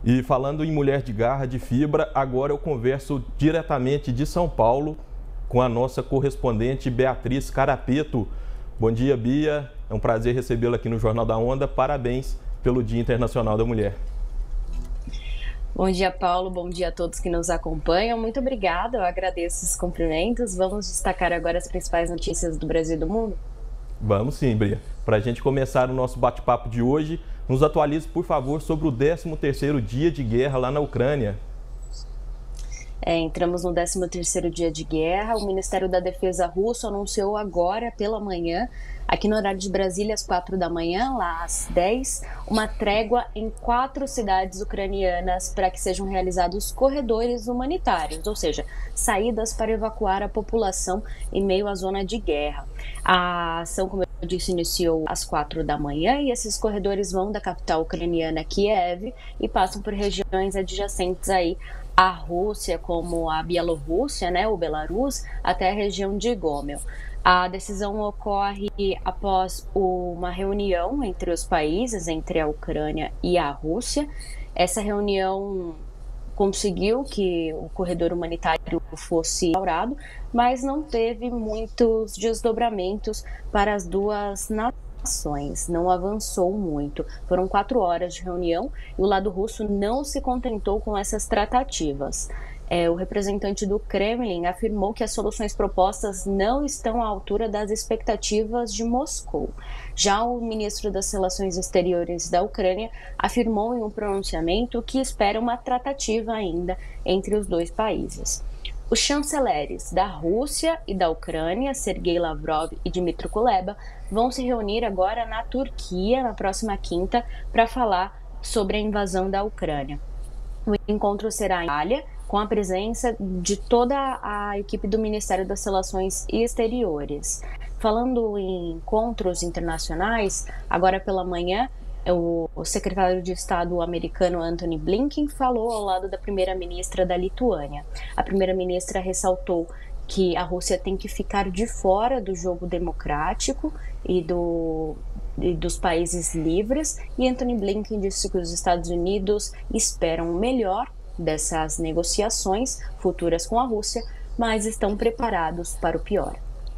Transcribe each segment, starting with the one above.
E falando em mulher de garra, de fibra, agora eu converso diretamente de São Paulo com a nossa correspondente Beatriz Carapeto. Bom dia, Bia. É um prazer recebê-la aqui no Jornal da Onda. Parabéns pelo Dia Internacional da Mulher. Bom dia, Paulo. Bom dia a todos que nos acompanham. Muito obrigada, eu agradeço os cumprimentos. Vamos destacar agora as principais notícias do Brasil e do mundo? Vamos sim, Bia. Para a gente começar o nosso bate-papo de hoje, nos atualize, por favor, sobre o 13º dia de guerra lá na Ucrânia. Entramos no 13º dia de guerra. O Ministério da Defesa russo anunciou agora pela manhã, aqui no horário de Brasília, às 4 da manhã, lá às 10, uma trégua em 4 cidades ucranianas para que sejam realizados corredores humanitários, ou seja, saídas para evacuar a população em meio à zona de guerra. A ação, como eu disse, iniciou às 4 da manhã e esses corredores vão da capital ucraniana, Kiev, e passam por regiões adjacentes aí à Rússia, como a Bielorrússia, o Belarus, até a região de Gomel. A decisão ocorre após uma reunião entre os países, entre a Ucrânia e a Rússia. Essa reunião conseguiu que o corredor humanitário fosse instaurado, mas não teve muitos desdobramentos para as duas nações, não avançou muito. Foram 4 horas de reunião e o lado russo não se contentou com essas tratativas. O representante do Kremlin afirmou que as soluções propostas não estão à altura das expectativas de Moscou. Já o ministro das Relações Exteriores da Ucrânia afirmou em um pronunciamento que espera uma tratativa ainda entre os dois países. Os chanceleres da Rússia e da Ucrânia, Sergei Lavrov e Dmytro Kuleba, vão se reunir agora na Turquia, na próxima quinta, para falar sobre a invasão da Ucrânia. O encontro será em Itália, com a presença de toda a equipe do Ministério das Relações Exteriores. Falando em encontros internacionais, agora pela manhã, o secretário de Estado americano Antony Blinken falou ao lado da primeira-ministra da Lituânia. A primeira-ministra ressaltou que a Rússia tem que ficar de fora do jogo democrático e dos países livres, e Antony Blinken disse que os Estados Unidos esperam o melhor dessas negociações futuras com a Rússia, mas estão preparados para o pior.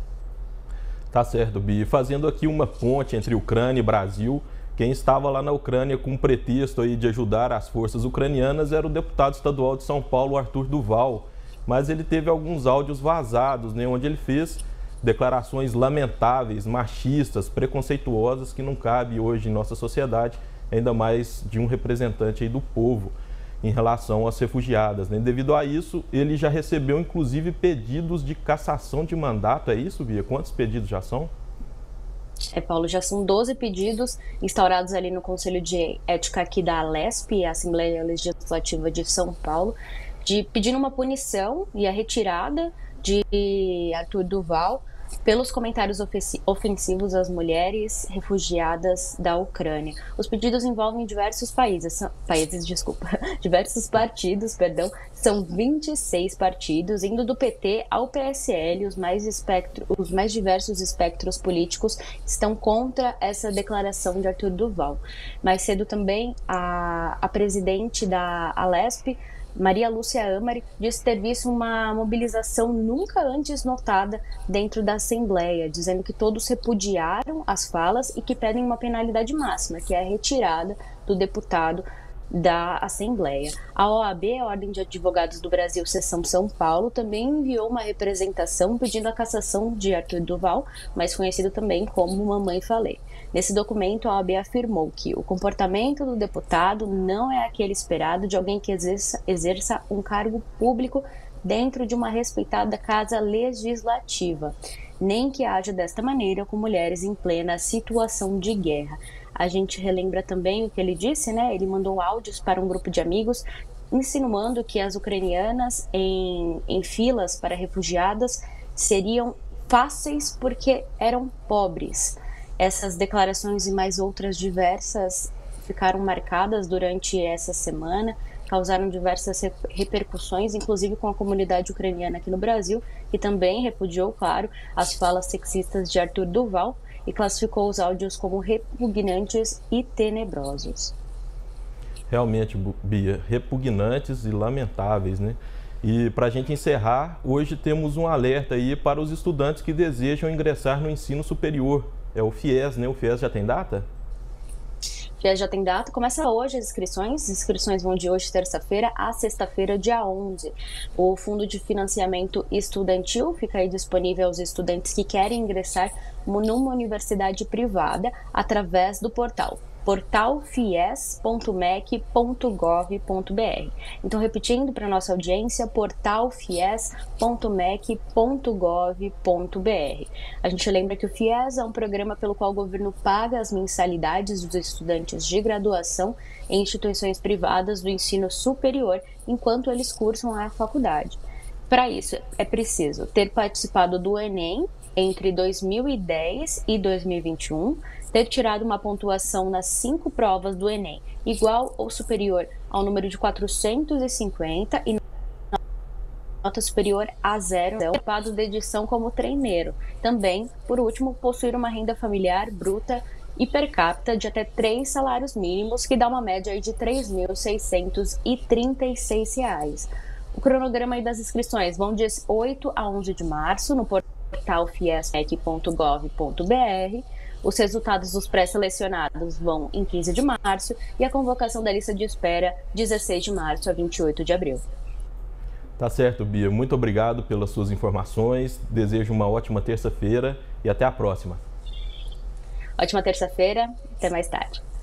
Tá certo, Bi. Fazendo aqui uma ponte entre Ucrânia e Brasil, quem estava lá na Ucrânia com um pretexto aí de ajudar as forças ucranianas era o deputado estadual de São Paulo, Arthur Duval. Mas ele teve alguns áudios vazados, onde ele fez declarações lamentáveis, machistas, preconceituosas, que não cabe hoje em nossa sociedade, ainda mais de um representante aí do povo em relação às refugiadas. Devido a isso, ele já recebeu inclusive pedidos de cassação de mandato. É isso, Bia? Quantos pedidos já são? Paulo, já são 12 pedidos instaurados ali no Conselho de Ética aqui da Alesp, a Assembleia Legislativa de São Paulo, pedindo uma punição e a retirada de Arthur Duval pelos comentários ofensivos às mulheres refugiadas da Ucrânia. Os pedidos envolvem diversos diversos partidos, são 26 partidos, indo do PT ao PSL, os mais diversos espectros políticos estão contra essa declaração de Arthur Duval. Mais cedo também, a presidente da Alesp, Maria Lúcia Amari, disse ter visto uma mobilização nunca antes notada dentro da Assembleia, dizendo que todos repudiaram as falas e que pedem uma penalidade máxima, que é a retirada do deputado da Assembleia. A OAB, a Ordem de Advogados do Brasil, Seção São Paulo, também enviou uma representação pedindo a cassação de Arthur Duval, mais conhecido também como Mamãe Falei. Nesse documento, a OAB afirmou que o comportamento do deputado não é aquele esperado de alguém que exerça um cargo público dentro de uma respeitada casa legislativa, nem que haja desta maneira com mulheres em plena situação de guerra. A gente relembra também o que ele disse, Ele mandou áudios para um grupo de amigos insinuando que as ucranianas em filas para refugiadas seriam fáceis porque eram pobres. Essas declarações e mais outras diversas ficaram marcadas durante essa semana, causaram diversas repercussões, inclusive com a comunidade ucraniana aqui no Brasil, que também repudiou, claro, as falas sexistas de Arthur Duval e classificou os áudios como repugnantes e tenebrosos. Realmente, Bia, repugnantes e lamentáveis, né? E para a gente encerrar, hoje temos um alerta aí para os estudantes que desejam ingressar no ensino superior. É o FIES, né? O FIES já tem data? FIES já tem data, começa hoje as inscrições. As inscrições vão de hoje, terça-feira, a sexta-feira, dia 11. O Fundo de Financiamento Estudantil fica aí disponível aos estudantes que querem ingressar numa universidade privada através do portal fies.mec.gov.br. Então, repetindo para a nossa audiência, portal fies.mec.gov.br. A gente lembra que o FIES é um programa pelo qual o governo paga as mensalidades dos estudantes de graduação em instituições privadas do ensino superior enquanto eles cursam a faculdade. Para isso, é preciso ter participado do Enem entre 2010 e 2021, ter tirado uma pontuação nas 5 provas do Enem igual ou superior ao número de 450 e nota superior a 0, participado da edição como treineiro. Também, por último, possuir uma renda familiar bruta e per capita de até 3 salários mínimos, que dá uma média de R$ 3.636. O cronograma das inscrições vão de 8 a 11 de março no portal fies.mec.gov.br. Os resultados dos pré-selecionados vão em 15 de março e a convocação da lista de espera 16 de março a 28 de abril. Tá certo, Bia. Muito obrigado pelas suas informações. Desejo uma ótima terça-feira e até a próxima. Ótima terça-feira. Até mais tarde.